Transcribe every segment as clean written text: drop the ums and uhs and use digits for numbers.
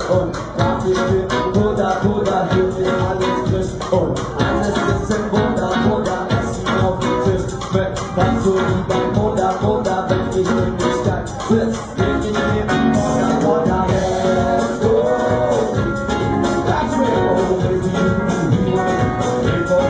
und Kraft ist für Buddha, Buddha, hier ist alles frisch und alles ist im Buddha, Buddha, Essen auf dem Tisch. Schmeckt ganz so wie beim Buddha, Buddha, wenn ich in die Stadt sitz, leg ich neben Buddha, Buddha, let's go. That's Rainbow, baby, we want Rainbow,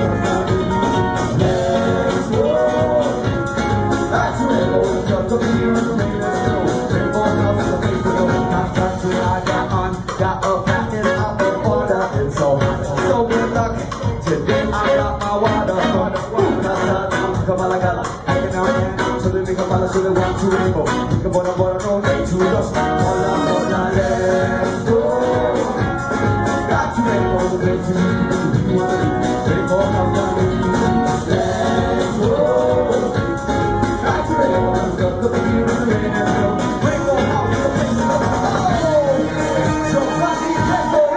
let's go. That's Rainbow, got the beer and the rain, let's go. Rainbow, house is the place to go. Not time to hide that on, got a practice out of order, and so good luck. Today I got my water from the water, come on, I got hanging out and so they make a palace so they want to rainbow. Think about a water, no need to rush. Hola, hola, let's go. Got to rainbow, baby, you want it. Rainbow, come down, baby, let's go. Got to rainbow, got the beer and the rain, let's go. Rainbow, house is the place to go. So party, rainbow,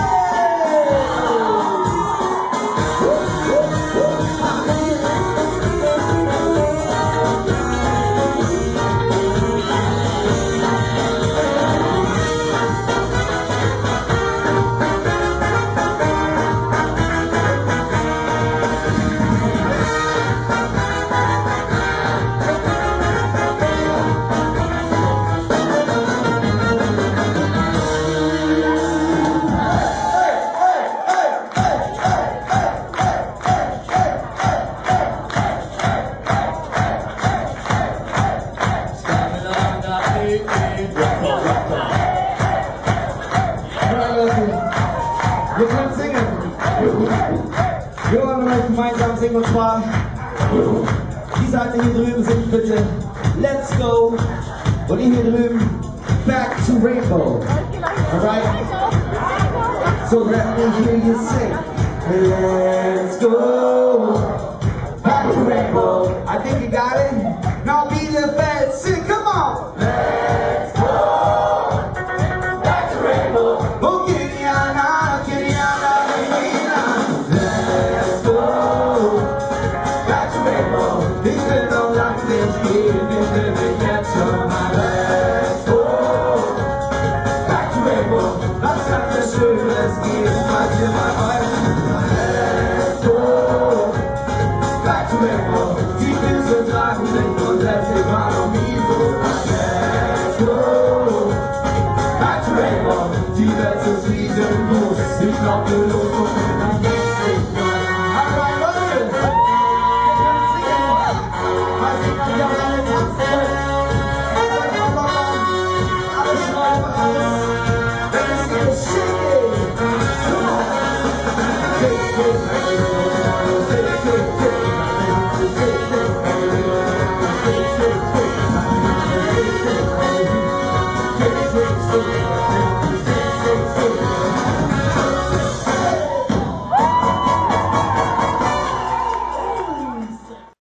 wir können singen. Wir wollen euch gemeinsam singen und zwar die Seite hier drüben singt bitte Let's Go und die hier drüben Back to Rainbow. Alright? So let me hear you sing. Let's go back to Rainbow. I think you got it. Now be the best. Sing, come on. Let's go back to Rainbow. Oh, Kiriana, Kiriana, Kiriana. Let's go back to Rainbow. It's been a long since we didn't get some. Let's go back to Rainbow. Let's have the sugar, let's get much in my heart. Let's go back to Rainbow. Deep in the dark, let's take on me. Let's go back to Rainbow. Die Welt ist riesengroß, ich glaub, wir los.